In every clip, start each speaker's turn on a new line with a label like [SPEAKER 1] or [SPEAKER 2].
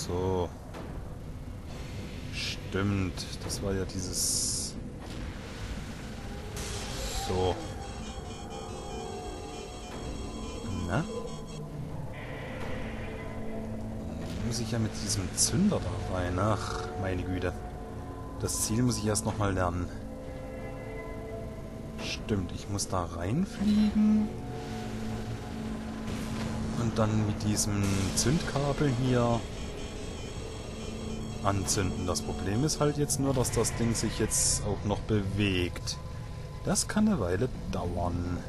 [SPEAKER 1] So. Stimmt. Das war ja dieses... So. Na? Muss ich ja mit diesem Zünder da rein. Ach, meine Güte. Das Ziel muss ich erst nochmal lernen. Stimmt, ich muss da reinfliegen. Und dann mit diesem Zündkabel hier anzünden. Das Problem ist halt jetzt nur, dass das Ding sich jetzt auch noch bewegt. Das kann eine Weile dauern.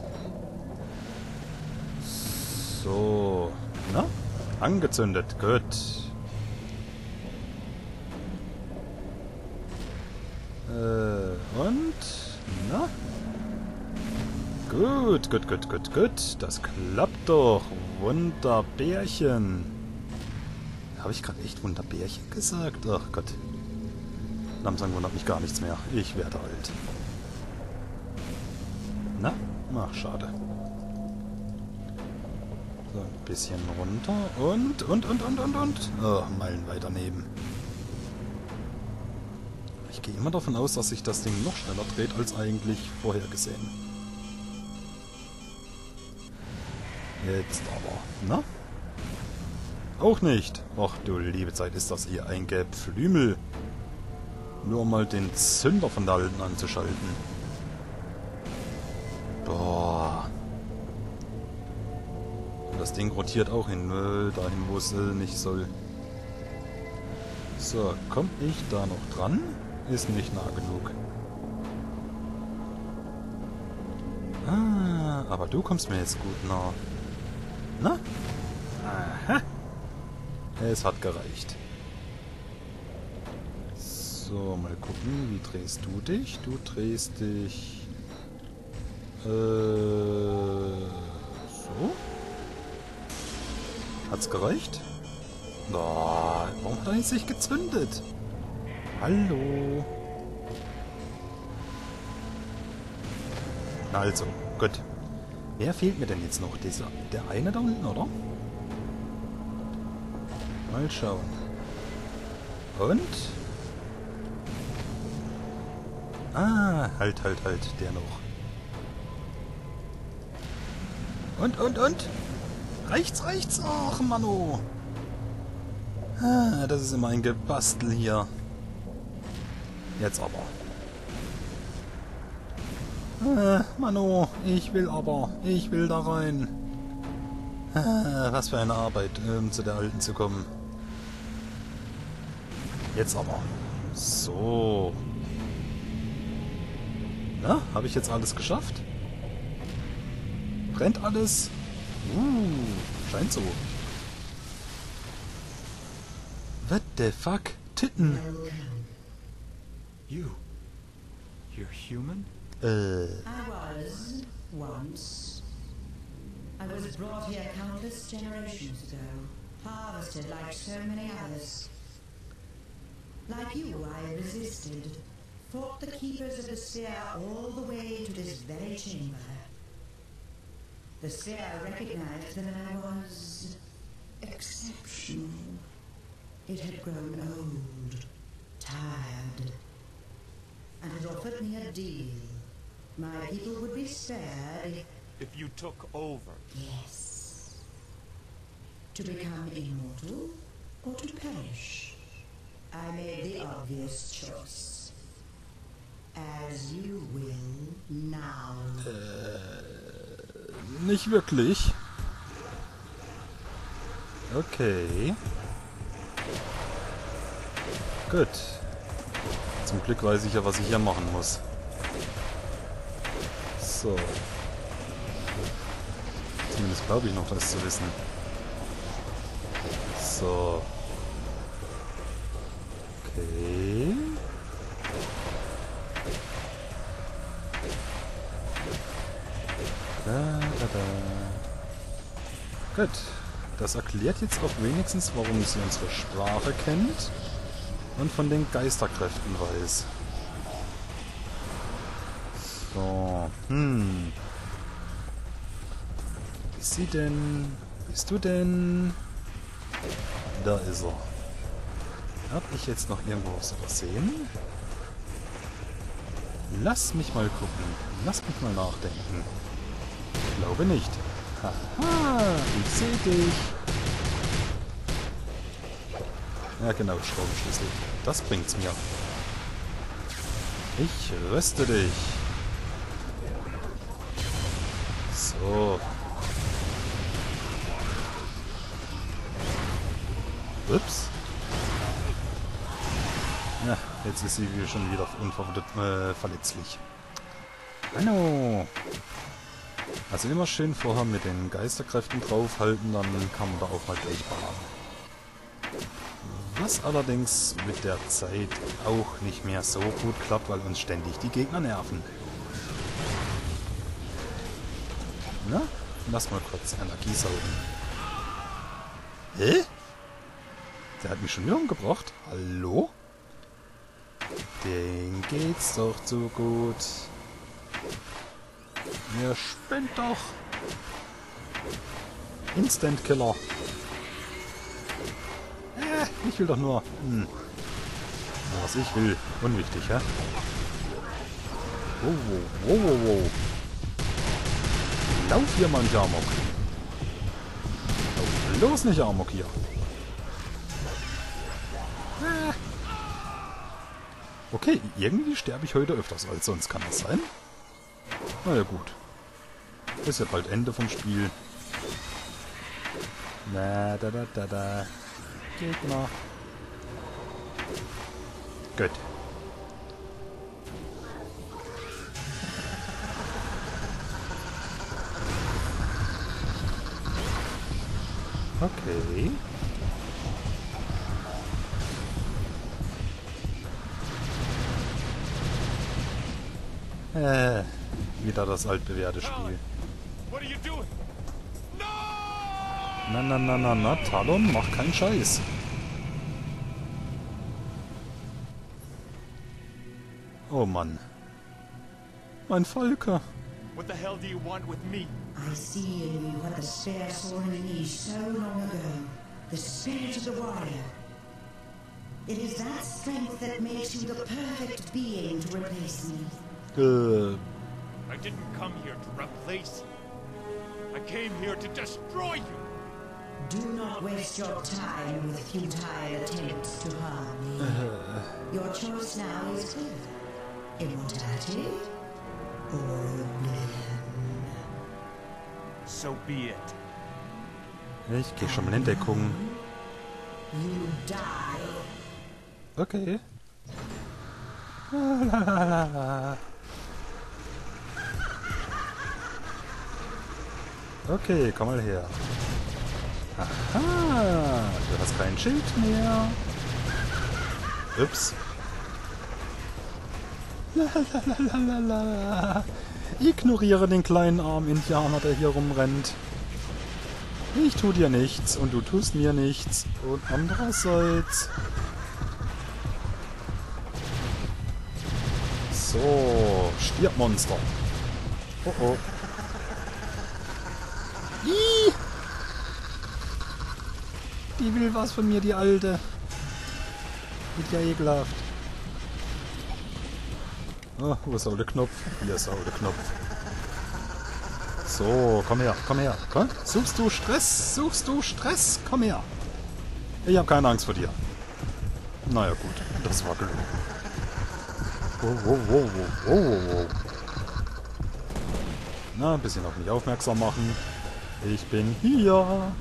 [SPEAKER 1] So. Na? Angezündet. Gut. Und? Na? Gut, gut, gut, gut, gut. Das klappt doch. Wunderbärchen. Habe ich gerade echt Wunderbärchen gesagt? Ach Gott. Langsam wundert mich gar nichts mehr. Ich werde alt. Na? Ach, schade. So, ein bisschen runter. Und. Oh, meilenweit daneben. Ich gehe immer davon aus, dass sich das Ding noch schneller dreht, als eigentlich vorhergesehen. Jetzt aber. Na? Auch nicht. Ach du liebe Zeit, ist das hier ein Gepflümel. Nur um mal den Zünder von da hinten anzuschalten. Boah. Und das Ding rotiert auch hin, dahin wo es nicht soll. So, komm ich da noch dran? Ist nicht nah genug. Ah, aber du kommst mir jetzt gut nah. Na? Aha. Es hat gereicht. So, mal gucken. Wie drehst du dich? Du drehst dich... so? Hat's gereicht? Oh, warum hat er jetzt nicht gezündet? Hallo? Na also, gut. Wer fehlt mir denn jetzt noch? Der eine da unten, oder? Mal schauen. Und? Ah, halt, der noch. Und? Rechts! Ach, Manno! Ah, das ist immer ein Gebastel hier. Jetzt aber. Manno, ich will da rein. Was für eine Arbeit, zu der Alten zu kommen. Jetzt aber. So. Na, habe ich jetzt alles geschafft? Brennt alles? Scheint so. What the fuck? Titten.
[SPEAKER 2] You're human?
[SPEAKER 3] I was, once. I was brought here countless generations ago, harvested like so many others. Like you, I resisted, fought the keepers of the sphere all the way to this very chamber. The sphere recognized that I was exceptional. It had grown old, tired, and had offered me a deal. My people would be spared
[SPEAKER 2] If you took over.
[SPEAKER 3] yes, to become immortal or to perish. I made the obvious choice. As you will now.
[SPEAKER 1] Nicht wirklich. Okay. Gut. Zum Glück weiß ich ja, was ich hier machen muss. So. Zumindest glaube ich noch, das zu wissen. So. Okay. Gut. Das erklärt jetzt auch wenigstens, warum sie unsere Sprache kennt und von den Geisterkräften weiß. So. Ist sie denn? Bist du denn? Da ist er. Hab ich jetzt noch irgendwo was übersehen? Lass mich mal gucken. Lass mich mal nachdenken. Ich glaube nicht. Haha, ich sehe dich. Ja genau, Schraubenschlüssel. Das bringt's mir. Ich röste dich. So. Ups. Ja, jetzt ist sie schon wieder verletzlich. Hallo. Also immer schön vorher mit den Geisterkräften draufhalten, dann kann man da auch mal gleich ballern. Was allerdings mit der Zeit auch nicht mehr so gut klappt, weil uns ständig die Gegner nerven. Na, lass mal kurz Energie saugen. Hä? Der hat mich schon wieder umgebracht. Hallo? Dem geht's doch zu gut. Ihr spinnt doch. Instant Killer. Ich will doch nur... Was ich will. Unwichtig, hä? Wow, wow, wow, wow. Lauf hier mal nicht Amok. Lauf bloß nicht Amok hier. Okay, irgendwie sterbe ich heute öfters als sonst, kann das sein? Na ja, gut. Ist ja bald Ende vom Spiel. Na, da. Gegner. Gut. Okay. Wieder das altbewährte Spiel.
[SPEAKER 2] What are you doing?
[SPEAKER 1] Na, Talon, mach keinen Scheiß. Oh Mann. Mein Falke.
[SPEAKER 2] What the hell do you want with me?
[SPEAKER 3] I see in you what the Spear saw in me so long ago. The spirit of the warrior. It is that strength that makes you the perfect being to replace me.
[SPEAKER 2] I didn't come here to replace you. I came here to destroy you.
[SPEAKER 3] Do not waste your time with futile attempts to harm me. Your choice now is clear. Immortality or oblivion.
[SPEAKER 2] So be it.
[SPEAKER 1] Ich gehe schon mal in Deckung.
[SPEAKER 3] You die.
[SPEAKER 1] Okay. Okay, komm mal her. Aha, du hast kein Schild mehr. Ups. Lalalala. Ignoriere den kleinen armen Indianer, der hier rumrennt. Ich tu dir nichts und du tust mir nichts. Und andererseits... So, stirb Monster. Oh oh. Ih! Die will was von mir, die Alte. Wird ja ekelhaft. Oh, wo ist auch der Knopf? Hier ist auch der Knopf. So, komm her, komm her. Komm. Suchst du Stress? Suchst du Stress? Komm her. Ich habe keine Angst vor dir. Naja gut, das war gelungen. Wow. Na, ein bisschen auf mich aufmerksam machen. Ich bin hier.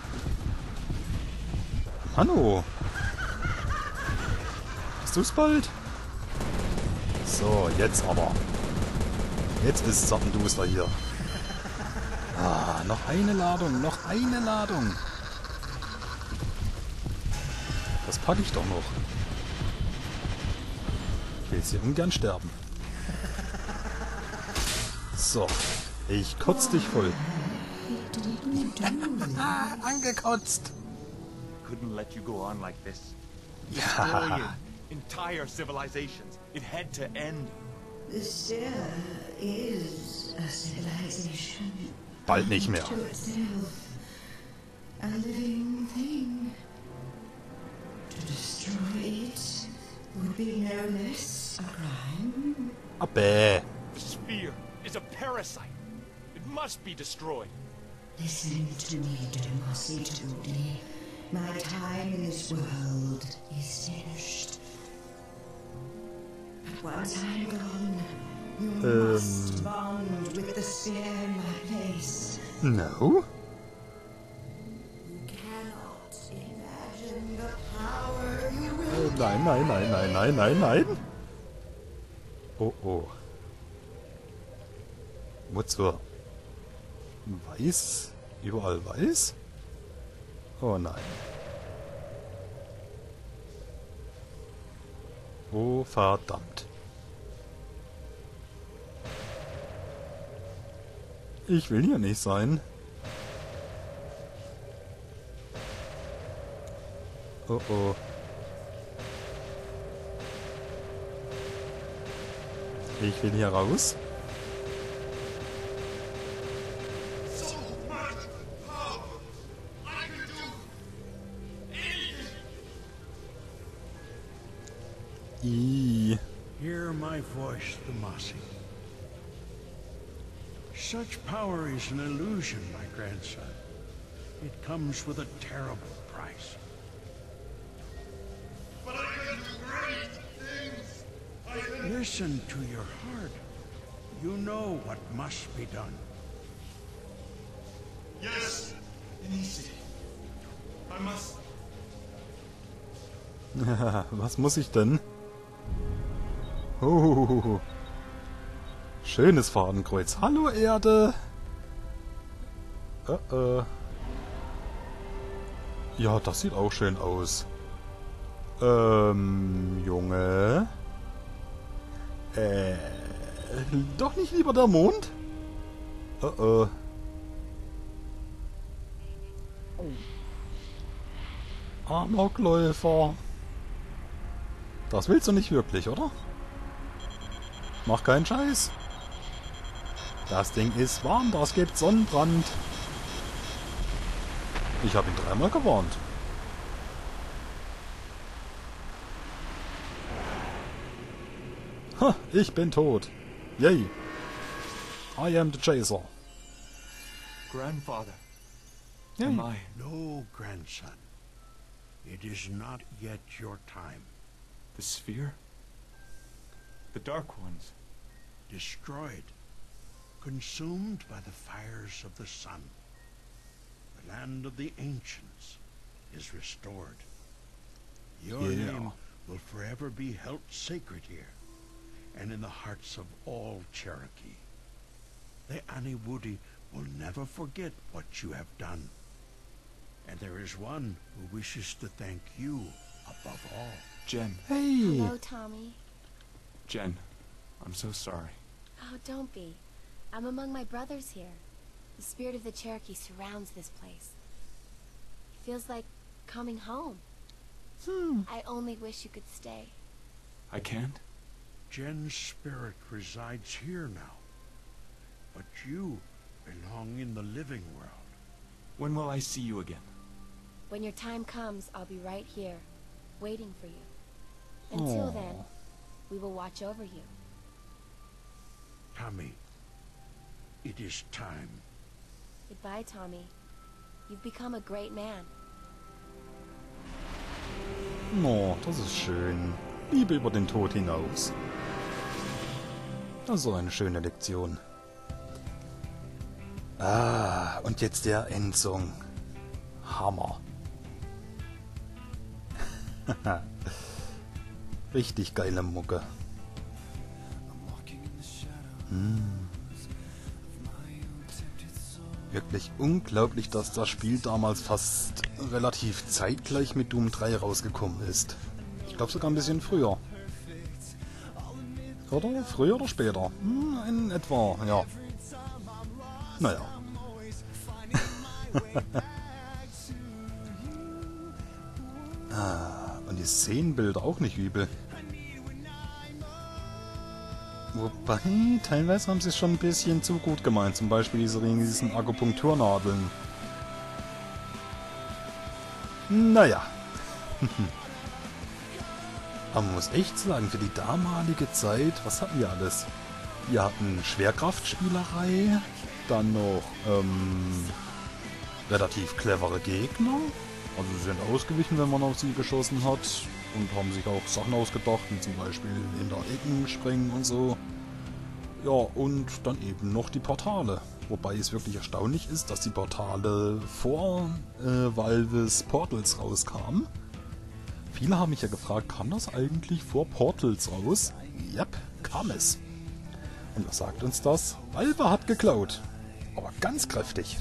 [SPEAKER 1] Hallo. Hast du's bald? So, jetzt aber. Jetzt ist Zappenduster hier. Ah, noch eine Ladung, noch eine Ladung. Das packe ich doch noch. Ich will jetzt hier ungern sterben. So, ich kotz dich voll. Angekotzt.
[SPEAKER 2] Couldn't let you go on like this.
[SPEAKER 1] Ja.
[SPEAKER 2] Destroying entire civilizations. It had to end.
[SPEAKER 3] The Spear is a civilization.
[SPEAKER 1] Bald nicht mehr.
[SPEAKER 3] To itself, a living thing. To destroy be no less a crime.
[SPEAKER 1] Bäh.
[SPEAKER 2] The sphere is a parasite. It must be destroyed.
[SPEAKER 3] Listen to me, Demacy Toody. My time in this world is finished. But once I'm gone, you must bond with the sphere in my place.
[SPEAKER 1] No?
[SPEAKER 3] You cannot imagine the power you will.
[SPEAKER 1] Nein, nein, nein, nein, nein, nein, nein. Oh, oh. Wozu? Weiß? Überall weiß? Oh nein. Oh, verdammt. Ich will hier nicht sein. Oh, oh. Ich will hier raus.
[SPEAKER 2] So much power! I could do anything!
[SPEAKER 4] Hear my voice, Demacy. Such power is an illusion, my grandson. It comes with a terrible price.
[SPEAKER 2] But I can do great things! I can...
[SPEAKER 4] Listen to your heart. You know what must be done.
[SPEAKER 2] Yes, Inisi. I must...
[SPEAKER 1] Was muss ich denn? Schönes Fadenkreuz. Hallo Erde. Ja, das sieht auch schön aus. Junge. Doch nicht lieber der Mond? Amokläufer. Das willst du nicht wirklich, oder? Mach keinen Scheiß. Das Ding ist warm, das gibt Sonnenbrand. Ich habe ihn dreimal gewarnt. Ha, ich bin tot. Yay. I am the chaser.
[SPEAKER 2] Grandfather,
[SPEAKER 1] Yay.
[SPEAKER 2] am I...
[SPEAKER 4] No, grandson. It is not yet your time.
[SPEAKER 2] The sphere? The Dark Ones?
[SPEAKER 4] Destroyed. Consumed by the fires of the sun. The land of the ancients is restored. Your name will forever be held sacred here, and in the hearts of all Cherokee. The Aniwudi will never forget what you have done. And there is one who wishes to thank you above all.
[SPEAKER 2] Jen.
[SPEAKER 1] Hey.
[SPEAKER 5] Hello, Tommy.
[SPEAKER 2] Jen, I'm so sorry.
[SPEAKER 5] Oh, don't be. I'm among my brothers here. The spirit of the Cherokee surrounds this place. It feels like coming home. I only wish you could stay.
[SPEAKER 2] I can't?
[SPEAKER 4] Jen's spirit resides here now. But you belong in the living world.
[SPEAKER 2] When will I see you again?
[SPEAKER 5] When your time comes, I'll be right here, waiting for you. Until then, we will watch over you.
[SPEAKER 4] Tommy, it is time.
[SPEAKER 5] Goodbye, Tommy. You've become a great man.
[SPEAKER 1] Oh, das ist schön. Liebe über den Tod hinaus. Das ist so eine schöne Lektion. Ah, und jetzt der Endsong. Hammer. Richtig geile Mucke. Wirklich unglaublich, dass das Spiel damals fast relativ zeitgleich mit Doom 3 rausgekommen ist. Ich glaube sogar ein bisschen früher. Oder? Früher oder später? In etwa, ja. Naja. Und die Szenenbilder auch nicht übel. Wobei, teilweise haben sie es schon ein bisschen zu gut gemeint. Zum Beispiel diesen Akupunkturnadeln. Naja. Aber man muss echt sagen, für die damalige Zeit, was hatten wir alles? Wir hatten Schwerkraftspielerei, dann noch relativ clevere Gegner. Also sie sind ausgewichen, wenn man auf sie geschossen hat. Und haben sich auch Sachen ausgedacht, wie zum Beispiel hinter Ecken springen und so. Ja, und dann eben noch die Portale. Wobei es wirklich erstaunlich ist, dass die Portale vor Valves Portals rauskamen. Viele haben mich ja gefragt, kam das eigentlich vor Portals raus? Yep, kam es. Und was sagt uns das? Valve hat geklaut. Aber ganz kräftig.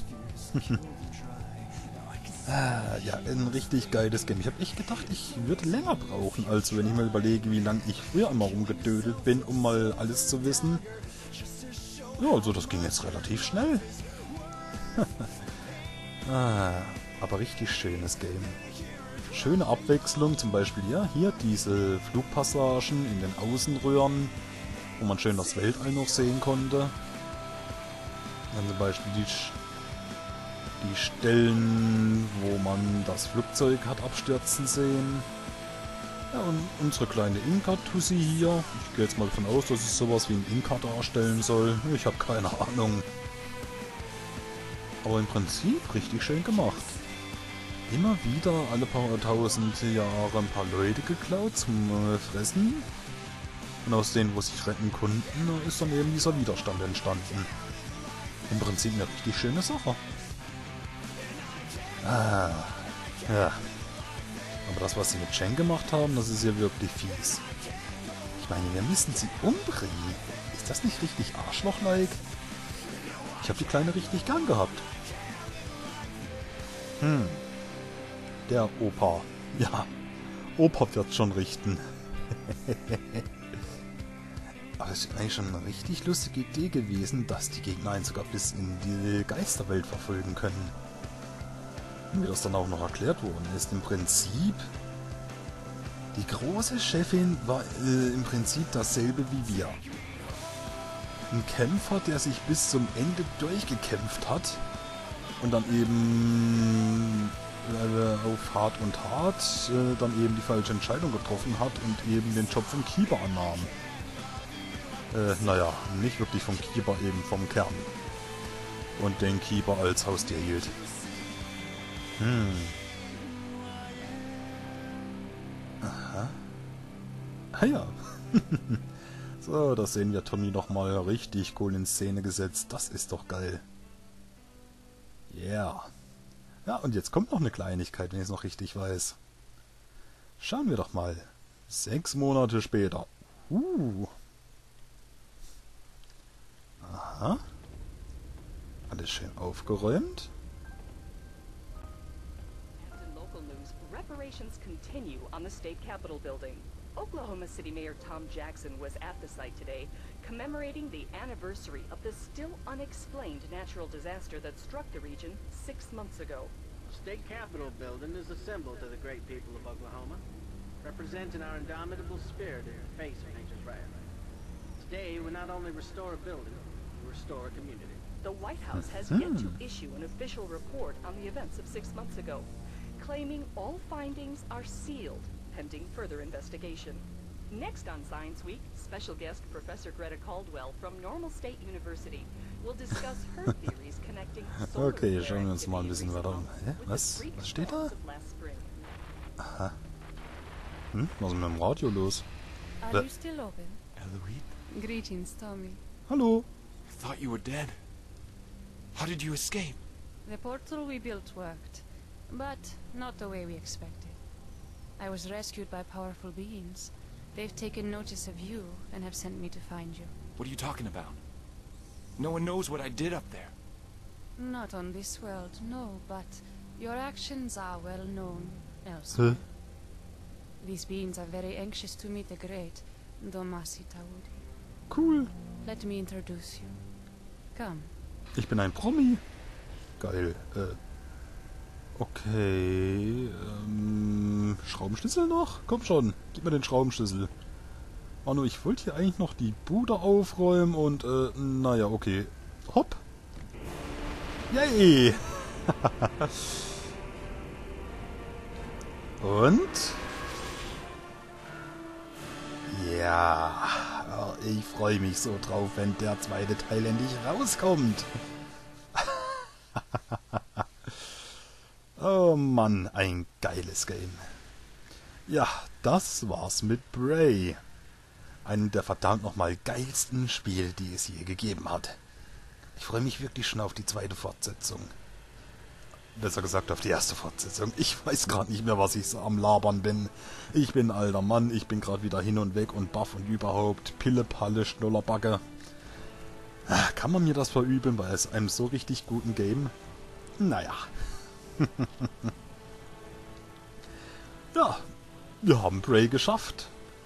[SPEAKER 1] Ja, ein richtig geiles Game. Ich habe echt gedacht, ich würde länger brauchen, als wenn ich mal überlege, wie lange ich früher immer rumgedödelt bin, um mal alles zu wissen. Ja, also das ging jetzt relativ schnell. Aber richtig schönes Game. Schöne Abwechslung, zum Beispiel ja, hier diese Flugpassagen in den Außenröhren, wo man schön das Weltall noch sehen konnte. Dann zum Beispiel die Stellen, wo man das Flugzeug hat abstürzen sehen. Ja, und unsere kleine Inka-Tussi hier. Ich gehe jetzt mal davon aus, dass es sowas wie ein Inka darstellen soll. Ich habe keine Ahnung. Aber im Prinzip richtig schön gemacht. Immer wieder alle paar tausend Jahre ein paar Leute geklaut zum Fressen. Und aus denen, wo sich retten konnten, ist dann eben dieser Widerstand entstanden. Im Prinzip eine richtig schöne Sache. Ja. Aber das, was sie mit Chen gemacht haben, das ist ja wirklich fies. Ich meine, wir müssen sie umbringen. Ist das nicht richtig Arschloch-like? Ich habe die Kleine richtig gern gehabt. Der Opa. Ja, Opa wird schon richten. Aber es ist eigentlich schon eine richtig lustige Idee gewesen, dass die Gegner einen sogar bis in die Geisterwelt verfolgen können. Und wie das dann auch noch erklärt worden ist, im Prinzip, die große Chefin war im Prinzip dasselbe wie wir. Ein Kämpfer, der sich bis zum Ende durchgekämpft hat und dann eben auf hart und hart dann eben die falsche Entscheidung getroffen hat und eben den Job vom Keeper annahm. Naja, nicht wirklich vom Keeper, eben vom Kern. Und den Keeper als Haustier hielt. Aha. Ah ja. So, das sehen wir Tommy nochmal richtig cool in Szene gesetzt. Das ist doch geil. Yeah. Ja, und jetzt kommt noch eine Kleinigkeit, wenn ich es noch richtig weiß. Schauen wir doch mal. 6 Monate später. Aha. Alles schön aufgeräumt.
[SPEAKER 6] Local news, reparations continue on the state capitol building. Oklahoma City Mayor Tom Jackson was at the site today, commemorating the anniversary of the still unexplained natural disaster that struck the region 6 months ago.
[SPEAKER 7] The state capitol building is a symbol to the great people of Oklahoma, representing our indomitable spirit in the face of nature's wrath. Today, we not only restore a building, we restore a community.
[SPEAKER 6] The White House has yet to issue an official report on the events of 6 months ago, claiming all findings are sealed, pending further investigation. Next on Science Week, special guest Professor Greta Caldwell from Normal State University will discuss her theories connecting solar
[SPEAKER 1] Okay, schauen wir uns mal ein bisschen weiter um. Hä? Was steht da? Aha. Was ist mit dem Radio los?
[SPEAKER 8] Are you still open?
[SPEAKER 2] Eloise?
[SPEAKER 8] Greetings, Tommy.
[SPEAKER 1] Hallo?
[SPEAKER 2] I thought you were dead. How did you escape?
[SPEAKER 8] The portal we built worked, but not the way we expected. I was rescued by powerful beings. They've taken notice of you and have sent me to find you.
[SPEAKER 2] What are you talking about? No one knows what I did up there.
[SPEAKER 8] Not on this world, no, but your actions are well known elsewhere. These beings are very anxious to meet the great Domasi Taudi.
[SPEAKER 1] Cool.
[SPEAKER 8] Let me introduce you. Come.
[SPEAKER 1] Ich bin ein Promi. Geil. Okay. Schraubenschlüssel noch? Komm schon, gib mir den Schraubenschlüssel. Oh nur, ich wollte hier eigentlich noch die Bude aufräumen und, naja, okay. Hopp. Yay! Und? Ja, ich freue mich so drauf, wenn der zweite Teil endlich rauskommt. Oh Mann, ein geiles Game. Ja, das war's mit Prey. Einem der verdammt nochmal geilsten Spiele, die es je gegeben hat. Ich freue mich wirklich schon auf die zweite Fortsetzung. Besser gesagt auf die erste Fortsetzung. Ich weiß gerade nicht mehr, was ich so am Labern bin. Ich bin ein alter Mann, ich bin gerade wieder hin und weg und baff und überhaupt. Pille, Palle, Schnullerbacke. Kann man mir das verüben bei einem so richtig guten Game? Naja. Ja, wir haben Prey geschafft.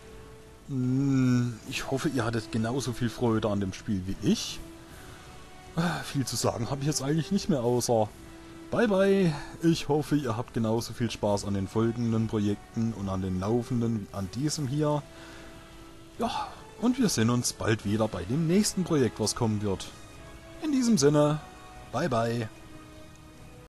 [SPEAKER 1] Ich hoffe, ihr hattet genauso viel Freude an dem Spiel wie ich. Viel zu sagen habe ich jetzt eigentlich nicht mehr, außer bye bye. Ich hoffe, ihr habt genauso viel Spaß an den folgenden Projekten und an den laufenden wie an diesem hier. Ja, und wir sehen uns bald wieder bei dem nächsten Projekt, was kommen wird. In diesem Sinne, bye bye.